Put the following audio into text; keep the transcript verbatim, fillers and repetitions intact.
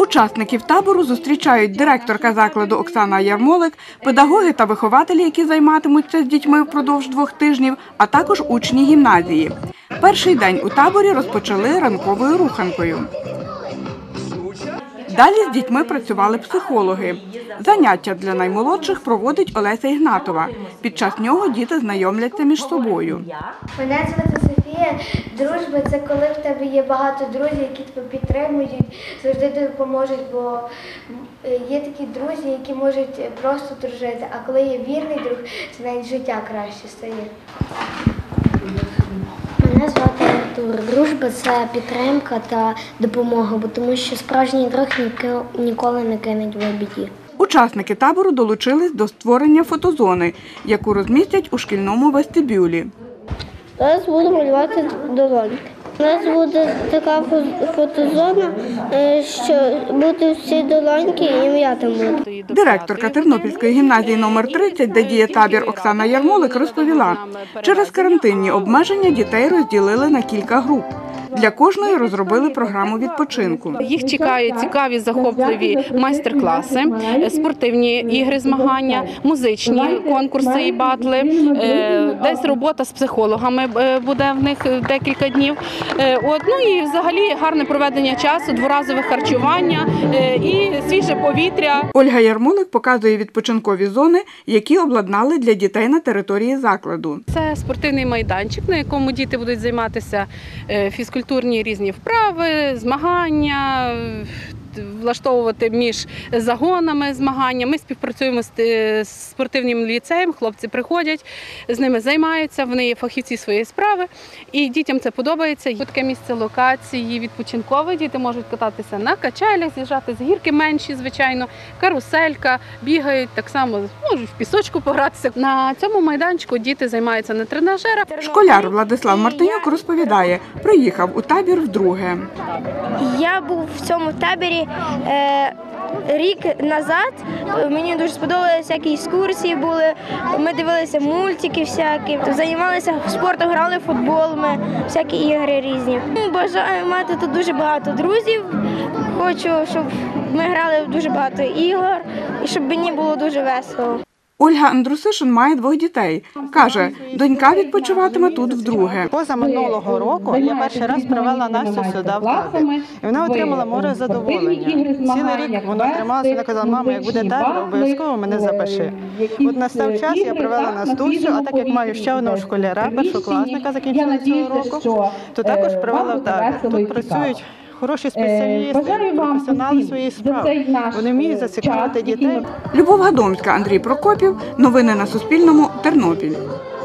Учасників табору зустрічають директорка закладу Оксана Ярмолик, педагоги та вихователі, які займатимуться з дітьми впродовж двох тижнів, а також учні гімназії. Перший день у таборі розпочали ранковою руханкою. Далі з дітьми працювали психологи. Заняття для наймолодших проводить Олеся Ігнатова. Під час нього діти знайомляться між собою. Мене звати Софія. Дружба – це коли в тебе є багато друзів, які тебе підтримують, завжди допоможуть, бо є такі друзі, які можуть просто дружити, а коли є вірний друг, це навіть життя краще стає. Мене звати Артур. Дружба – це підтримка та допомога, бо тому що справжній друг ніколи не кинеть в біді. Учасники табору долучились до створення фотозони, яку розмістять у шкільному вестибюлі. Зараз буду малювати долоньки. У нас буде така фотозона, що буде всі долоньки і ім'я там буде. Директорка Тернопільської гімназії номер тридцять, де діє табір, Оксана Ярмолик розповіла, через карантинні обмеження дітей розділили на кілька груп. Для кожної розробили програму відпочинку. Їх чекають цікаві, захопливі майстер-класи, спортивні ігри, змагання, музичні конкурси і батли. Десь робота з психологами буде в них декілька днів. От, ну і взагалі гарне проведення часу, дворазове харчування і свіже повітря. Ольга Ярмолик показує відпочинкові зони, які обладнали для дітей на території закладу. Це спортивний майданчик, на якому діти будуть займатися фізкультурою. Культурні різні вправи, змагання, влаштовувати між загонами змагання. Ми співпрацюємо з спортивним ліцеєм, хлопці приходять, з ними займаються, вони є фахівці своєї справи, і дітям це подобається. Таке місце локації відпочинкове, діти можуть кататися на качелях, з'їжджати з гірки менші, звичайно, каруселька, бігають, так само можуть в пісочку погратися. На цьому майданчику діти займаються на тренажерах. Школяр Владислав Мартинюк розповідає, приїхав у табір вдруге. Я був в цьому таборі Е, рік назад. Мені дуже сподобалися, всякі екскурсії були, ми дивилися мультики всякі, займалися спортом, грали в футбол, ми всякі ігри різні. Бажаю мати тут дуже багато друзів, хочу, щоб ми грали в дуже багато ігор і щоб мені було дуже весело. Ольга Андрусишин має двох дітей. Каже, донька відпочиватиме тут вдруге. Поза минулого року я перший раз привела Настю сюди в табір. І вона отримала море задоволення. Цілий рік вона трималася, вона казала, мама, як буде табір, обов'язково мене запиши. От настав час, я привела Настусю, а так як маю ще одного школяра, першокласника, закінчила цього року, то також привела в табір. Тут працюють хороші спеціалісти, професіонали своєї справи. Вони вміють зацікавити дітей. Любов Гадомська, Андрій Прокопів. Новини на Суспільному. Тернопіль.